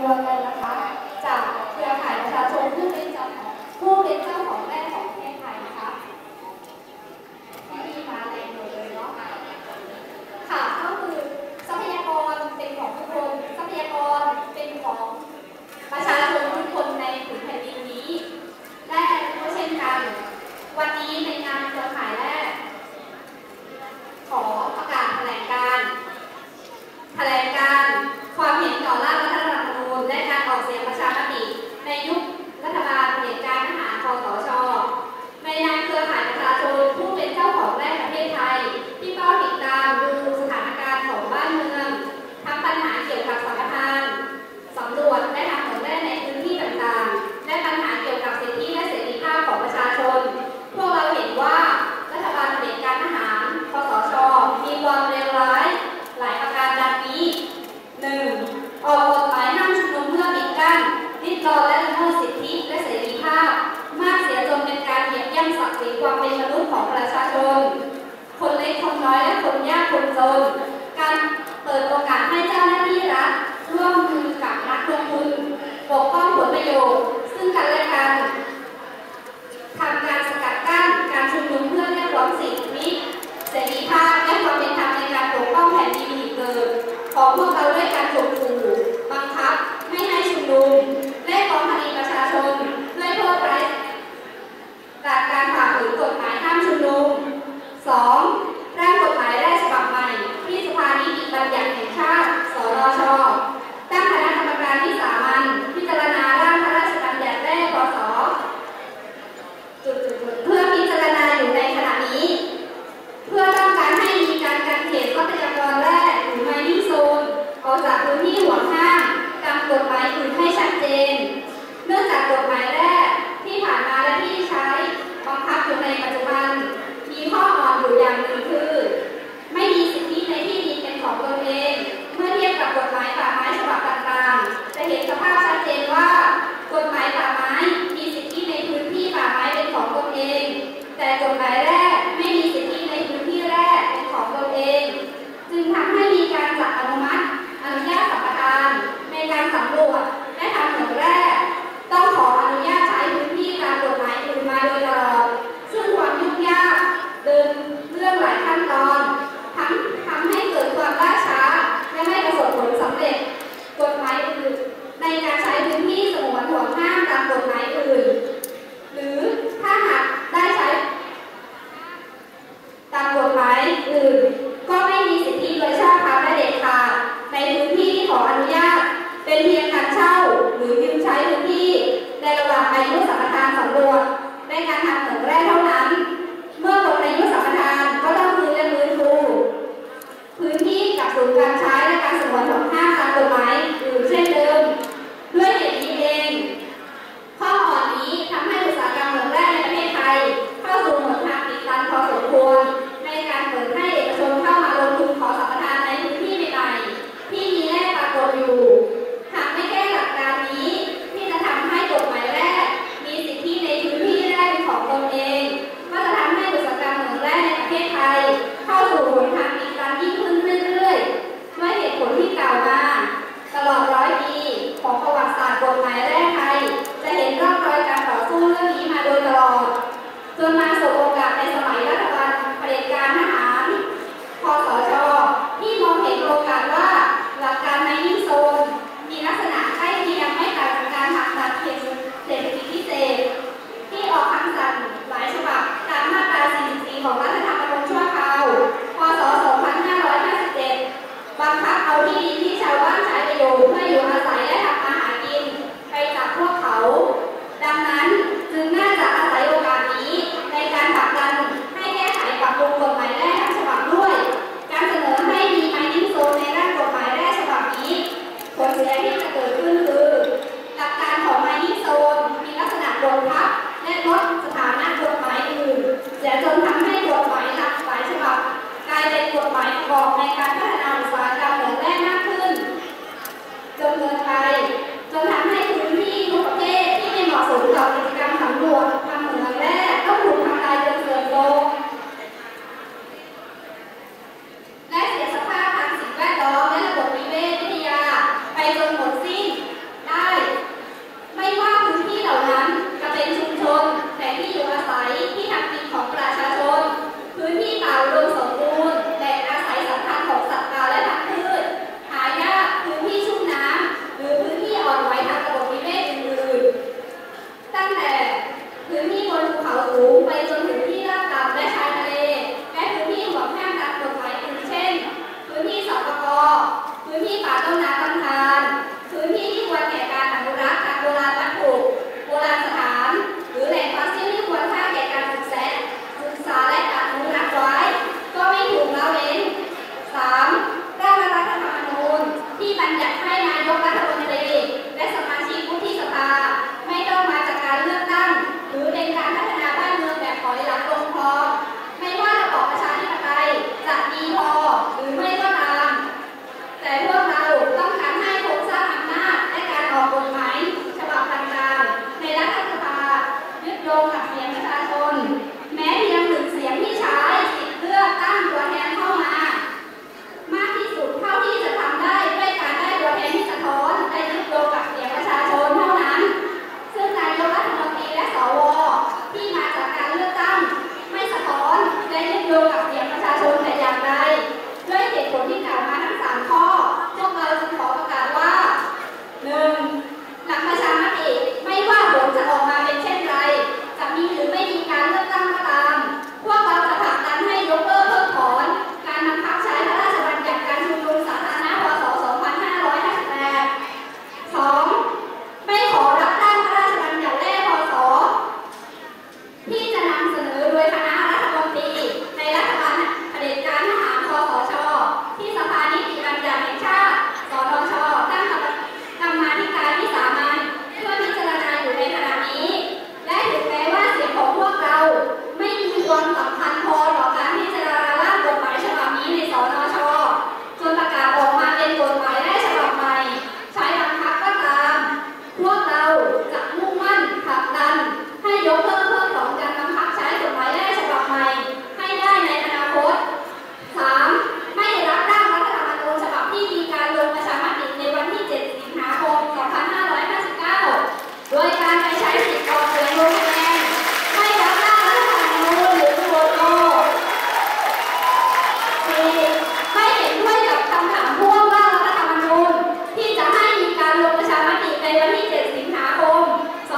วงเงินนะคะจากเครือข่ายประชาชนผู้เป็นเจ้าของแร่ของประเทศไทยนะคะที่มาแรงเลยเนาะค่ะก็คือทรัพยากรเป็นของทุกคนทรัพยากรเป็นของประชาชนทุกคนในผืนแผ่นดินนี้และก็เช่นกันวันนี้ในงานเครือข่ายแรกขอประกาศแถลงการความเห็นต่อร่างรัฐธรรมนูญและการออกเสียงประชามติในยุครัฐบาลเผด็จการทหารคสช.ในนามเครือข่ายประชาชนผู้เป็นเจ้าของแร่ประเทศไทยที่เฝ้าติดตามดูสถานการณ์ของบ้านเมืองทั้งปัญหาเกี่ยวกับสัมปทานสำรวจและทำเหมืองแร่ในพื้นที่ต่างๆและปัญหาเกี่ยวกับสิทธิและเสรีภาพของประชาชนพวกเราเห็นว่ารัฐบาลเผด็จการทหารคสช.มีความเลวร้ายหลายประการดังนี้ 1. ออกกฎหมายห้ามชุมนุมเพื่อปิดกั้นริดรอนและละเมิดสิทธิและเสรีภาพมากเสียจนเป็นการเหยียบย่ำศักดิ์ศรีความเป็นมนุษย์ของประชาชนคนเล็กคนน้อยและคนยากคนจนการเปิดโอกาสให้เจ้าหน้าที่รัฐร่วมมือกับนักลงทุนปกป้องผลประโยชน์ซึ่งกันและกันทำการสกัดกั้นการชุมนุมเพื่อเรียกร้องสิทธิเสรีภาพและความเป็นธรรมในการปกป้องแผ่นดินอีกเกิดของพวกเราด้วยการข่มขู่บังคับไม่ให้ชุมนุมและฟ้องคดีประชาชนด้วยโทษร้ายจากการฝ่าฝืนกฎหมายห้ามชุมนุม 2. ร่างกฎหมายแรกฉบับใหม่ที่สภานิติบัญญัติแห่งชาติสนช.ตั้งคณะกรรมการวิสามัญพิจารณาร่างพระราชบัญญัติแร่พ.ศ.เพื่อพิจารณาอยู่ในขณะนี้เพื่อต้องการให้มีการกันเขตทรัพยากรแร่หรือ mining zone ออกจากพื้นที่ห่วงห้ามตามกฎหมายอื่นให้ชัดเจนเนื่องจากกฎหมายแรกที่ผ่านมาและที่ใช้บังคับอยู่ในปัจจุบันมีข้ออ่อนอยู่อย่างหนึ่งคือไม่มีสิทธิในที่ดินเป็นของตนเองเมื่อเทียบกับกฎหมายป่าไม้ฉบับต่างๆจะเห็นสภาพชัดเจนว่ากฎหมายป่าไม้มีสิทธิในพื้นที่ป่าไม้เป็นของตนเองแต่กฎหมายแรกไม่มีสิทธิในพื้นที่แรกเป็นของตนเองจึงทำให้มีการจัดอนุมัติอนุญาตสัมปทานในการสำรวจและทำเหมืองแร่ต้องขออนุญาตใช้พื้นที่ตามกฎหมายอื่นมาโดยตลอดซึ่งความยุ่งยากเดินเรื่องหลายขั้นตอนทำให้เกิดความล่าช้าและไม่ประสบผลสำเร็จกฎหมายอื่นในการใช้พื้นที่สงวนห่วงห้ามตามกฎหมายอื่นหรือถ้าหากได้ใช้ตามกฎหมายอื่นก็ไม่มีสิทธิโดยชอบธรรมและเด็ดขาดในพื้นที่ที่ขออนุญาตเป็นเพียงการเช่าหรือยืมใช้พื้นที่ในระหว่างอายุสัมปทานสำรวจในการทำเหมืองแร่เท่านั้นเมื่อหมดอายุสัมปทานก็ต้องคืนและฟื้นฟูพื้นที่กับศูนย์การใช้และการสงวนห่วงห้ามตามกฎหมายอื่นเช่นเดิมด้วยเหตุนี้เองข้ออ่อนนี้ทำให้อุตสาหกรรมเหมืองแร่ในประเทศไทยเข้าสู่หนทางติดตันพอสมควรในการเปิดให้เอกชนเข้ามาลงทุนขอสัมปทานในพื้นที่ใหม่ๆที่มีแร่ปรากฏอยู่หากไม่แก้หลักการนี้ที่จะทำให้กฎหมายแร่มีสิทธิในพื้นที่แร่เป็นของตนเองก็จะทำให้อุตสาหกรรมเหมืองแร่ในประเทศไทยเข้าสู่หนทางติดตันยิ่งขึ้นเรื่อยๆด้วยเหตุผลที่กล่าวมาตลอด100 ปีของประวัติศาสตร์กฎหมายแร่ไทยจะเห็นร่องรอยการต่อสู้เรื่องนี้มาโดยตลอดจนมาสบโอกาสในสมัยรัฐบาลเผด็จการทหารคสช.ที่มองเห็นโอกาสว่าหลักการ mining zone มีลักษณะใกล้เคียงไม่ต่างจากการหักตัดเขตเศรษฐกิจพิเศษที่ออกคำสั่งหลายฉบับตามมาตรา 44 ของรัฐธรรมนูญชั่วคราว พ.ศ. 2557 บังคับเอาที่ดินที่ชาวบ้านใช้ประโยชน์เพื่ออยู่อาศัยและทำมาหากินไปจากพวกเขาดังนั้นจึงน่าจะอาศัยโอกาสนี้ในการผลักดันให้แก้ไขปรับปรุงกฎหมายแร่ทั้งฉบับด้วยการเสนอให้มี mining zone ในร่างกฎหมายแร่ฉบับนี้ผลเสียที่จะเกิดขึ้นคือหลักการของ mining zone มีลักษณะกดทับและลดสถานะกฎหมายอื่นเสียจนทำให้กฎหมายหลายฉบับกลายเป็นกฎหมายประกอบในการพัฒนาอุตสาหกรรมเหมืองแร่มากขึ้นจนเกินไปจนทำให้พื้นที่ทุกประเภทที่ไม่เหมาะสมกับกิจกรรมสำรวจทำเหมืองแร่ต้องถูกทำลายจนเสื่อมโทรมและเสียสภาพทางสิ่งแวดล้อมและระบบนิเวศวิทยาไปจนหมดสิ้นำถามพ่วงร่างรัฐธรรมนูญที่จะให้มีการลงประชามติในวันที่ 7 สิงหาคม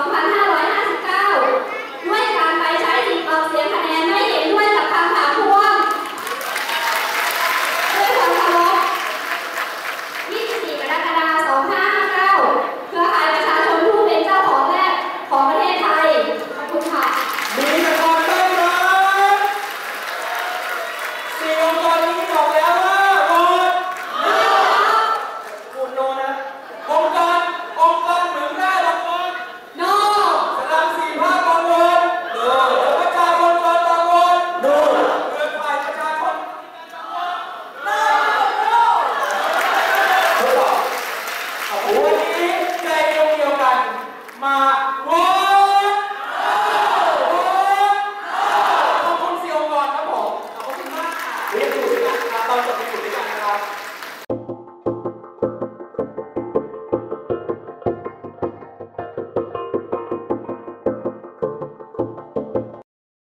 2559 ด้วยการไปใช้สิทธิ์ออกเสียงคะแนนไม่เห็นด้วยกับคำถามพ่วงด้วยความเคารพ 24 กรกฎาคม 2559 เครือข่ายประชาชนผู้เป็นเจ้าของแรกของประเทศไทย ขอบคุณค่ะมีแต่ความตั้งใจ4 องค์กร